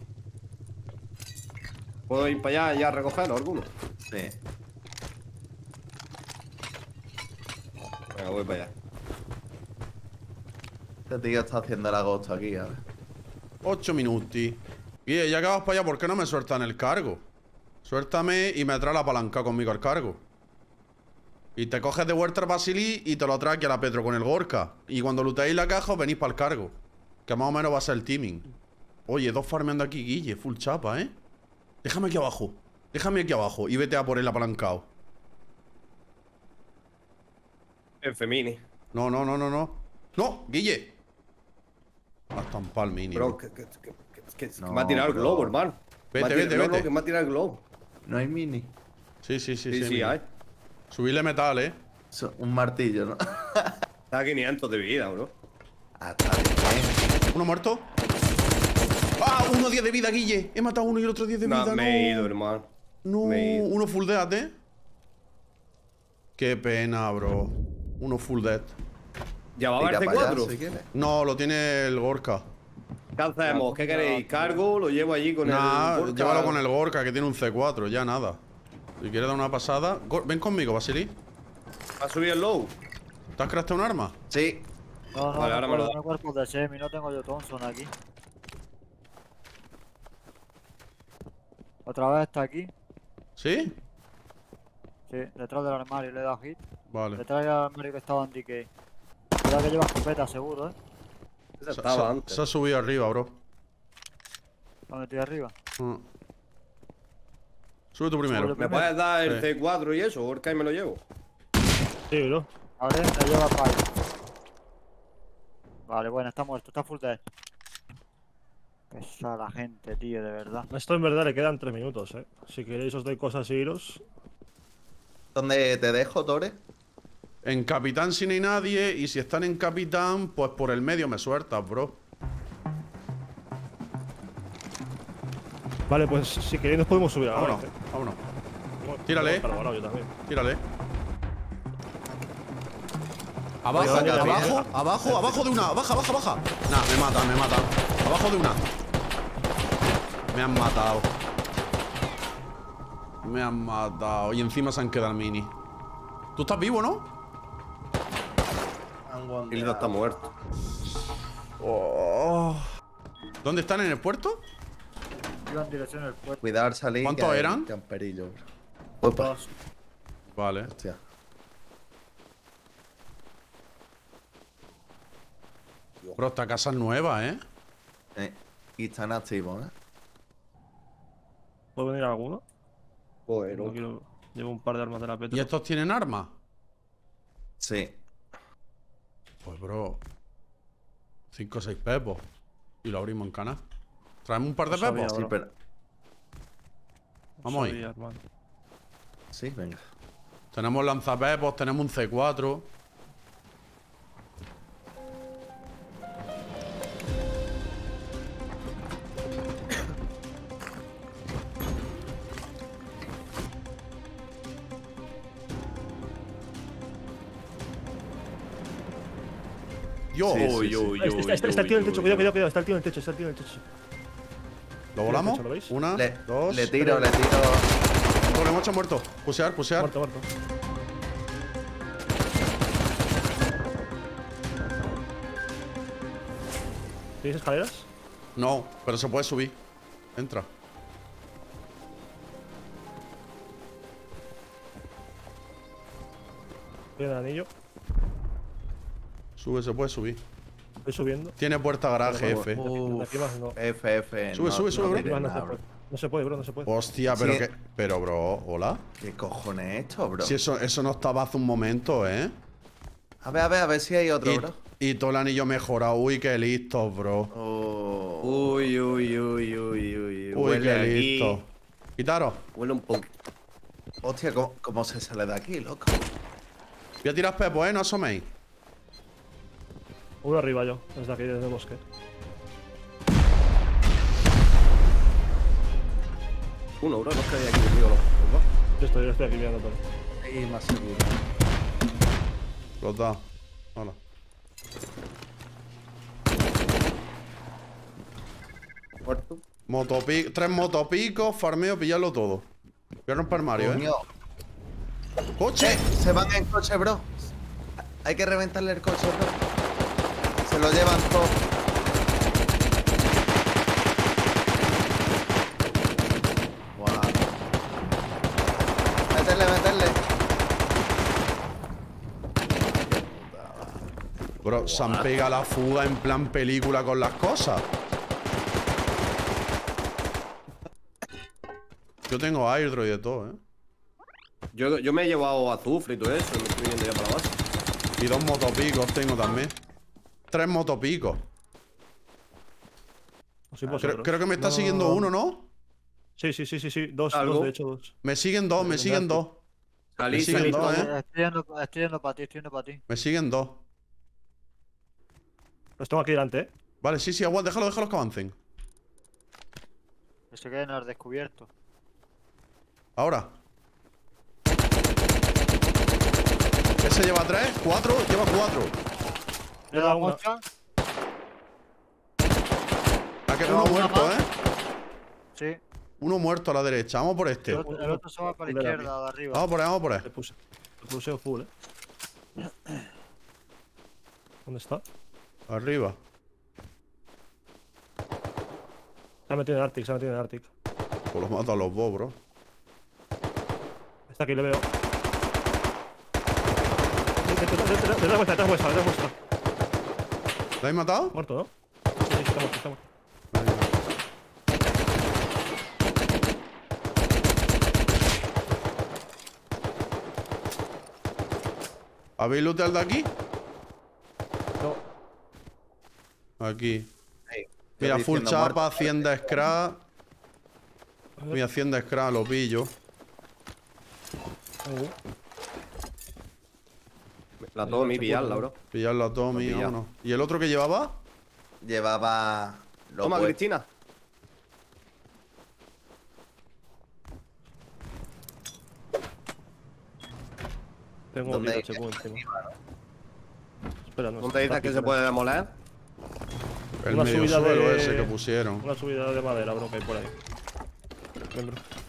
¿Puedo ir para allá y a recogerlo alguno? Sí. Venga, voy para allá. Este tío está haciendo el agosto aquí, a ver. 8 minutos. Y ya que vas para allá, ¿por qué no me sueltan el cargo? Suéltame y me trae la palanca conmigo al cargo. Y te coges de vuelta al Basilí y te lo traes aquí a la Petro con el Gorka. Y cuando looteéis la caja, os venís para el cargo. Que más o menos va a ser el teaming. Oye, 2 farmeando aquí, Guille. Full chapa, ¿eh? Déjame aquí abajo. Déjame aquí abajo y vete a por el apalancado. En Femini. No. ¡No, Guille! Va a estampar el mini. Bro, bro. que No, me ha tirado el bro. globo, hermano. Vete. No, que me ha tirado el globo. No hay mini. Sí, Sí, mini. hay. Subirle metal, ¿eh? Un martillo, ¿no? Está a 500 de vida, bro. Ah, está bien. ¿Uno muerto? ¡Ah! 1 10 de vida, Guille. He matado a uno y el otro 10 de vida. No, me he ido, hermano. No, Me he ido. uno full death, ¿eh? Qué pena, bro. Uno full death. ¿Ya va a Tira haber para allá, C4? si quieres. No, lo tiene el Gorka. ¿Qué hacemos? ¿Qué queréis? ¿Cargo? ¿Lo llevo allí con Nah, el Gorka? llévalo con el Gorka, que tiene un C4, ya nada. Si quieres dar una pasada. Ven conmigo, Basilí. ¿Ha subido el low? ¿Te has creado un arma? Sí. No, Vale, ahora me lo da. no cuerpos de semi, no tengo yo Thompson aquí. Otra vez está aquí. ¿Sí? Sí, detrás del armario le he dado hit. Vale. Detrás del armario que estaba en DK. Cuidado que lleva escopeta, seguro, Ese estaba antes. Se ha subido arriba, bro. ¿Dónde estoy arriba? Sube tú primero. Sube. ¿Me puedes dar el Sí. C4 y eso? Gorka y me lo llevo. Sí, bro. Vale, me lleva para ahí. Vale, bueno, está muerto, está full dead. Pesa la gente, tío, de verdad. Esto en verdad le quedan 3 minutos, Si queréis os doy cosas y iros. ¿Dónde te dejo, Tore? En Capitán si no hay nadie. Y si están en Capitán, pues por el medio me sueltas, bro. Vale, pues si queréis nos podemos subir ahora. Vámonos, vámonos. Tírale. Bueno, yo también. Tírale. Abajo, Oye, oye, abajo, oye. abajo de una. Baja. Nah, me matan. Abajo de una. Me han matado. Y encima se han quedado el mini. ¿Tú estás vivo, no? Hilda está muerto. ¿Dónde están? ¿En el puerto? Iba en dirección del puerto. Cuidar salir. ¿Cuántos que hay eran? Camperillo, bro. Opa. Vale. Hostia. Bro, esta casa es nueva, ¿eh? Y están activos, ¿eh? ¿Puede venir alguno? Bueno. No quiero... Llevo un par de armas de la Petro. ¿Y estos tienen armas? Sí. Pues, bro. 5 o 6 pepos. Y lo abrimos en cana. Traemos un par de No sabía, pepos. Sí, bro. pero. Vamos ahí. Sabía, hermano. Sí, venga. Tenemos lanzapepos, tenemos un C4. Dios. Sí, sí, Uy, sí. uy, Está el tío en el techo, cuidado. Está el tío en el techo, ¿Lo volamos? ¿Lo veis? Una, Le, dos. le tiro. Doble mocha muerto. Pusear. Muerto. ¿Tienes escaleras? No, pero se puede subir. Entra. Tiene el anillo. Sube, se puede subir. Estoy subiendo. Tiene puerta garaje F. De aquí más no. FF. Sube, bro. tires No, no nada, se bro. puede. No se puede, bro, no se puede. Hostia, pero Sí. que. Pero, bro, hola. ¿Qué cojones es esto, bro? Si eso no estaba hace un momento, ¿eh? A ver si hay otro, bro. Y todo el anillo mejorado. Uy, qué listos, bro. Oh. Uy. Uy, Huele qué aquí. listo. Quitaros. Huele un poco. Hostia, ¿cómo se sale de aquí, loco? Voy a tirar pepo, ¿eh? No asoméis. Uno arriba yo, desde aquí, desde el bosque. Uno, bro. No es que hay aquí conmigo los dos. Yo estoy aquí mirando todo. Ahí más seguro. Los da. Hola. Muerto. Tres motopicos, farmeo, pillarlo todo. Voy a romper Mario, Coño. ¡Coche! Se van en coche, bro. Hay que reventarle el coche, bro. Se lo llevan todo. Guau. Meterle. Bro, se han pegado la fuga en plan película con las cosas. Yo tengo airdrop y de todo, Yo me he llevado azufre y todo eso. Me estoy yendo ya para la base. Y 2 motopicos tengo también. 3 motopicos. Así vosotros. Creo que me está siguiendo uno, ¿no? Sí. Dos, ¿Algo? de hecho, dos. Me siguen dos. Me siguen dos, Salí. Estoy yendo para ti. Me siguen dos. Los tengo aquí delante, Vale, sí, aguanta. Déjalos que avancen. Que se queden al descubierto. Ahora. Ese lleva 3, 4, lleva 4. Le he dado una. Uno una muerto, más. ¿eh? Sí. Uno muerto a la derecha. Vamos por este. El otro se va para la izquierda, de arriba. Vamos por él. Le puse full, ¿Dónde está? Arriba. Se ha metido en Arctic, Pues los mato a los dos, bro. Está aquí, le veo. Detrás vuestra. ¿Lo habéis matado? Muerto, ¿no? Sí, está muerto. ¿Habéis looteado de aquí? No. Aquí. Ahí. Mira, Estoy full diciendo chapa, muerto. 100 de scrap. Mira, 100 de scrap, lo pillo. La Tommy, pillarla, bro. Pillarlo a Tommy, Lo pilla. vámonos. ¿Y el otro que llevaba? Llevaba. Toma, Cristina. Tengo ¿Dónde vida dices? HQ encima. Espera, no. ¿Dónde dices que se puede demoler? El Una medio subida suelo de- ese que pusieron. Una subida de madera, bro, que hay por ahí. Ven, bro.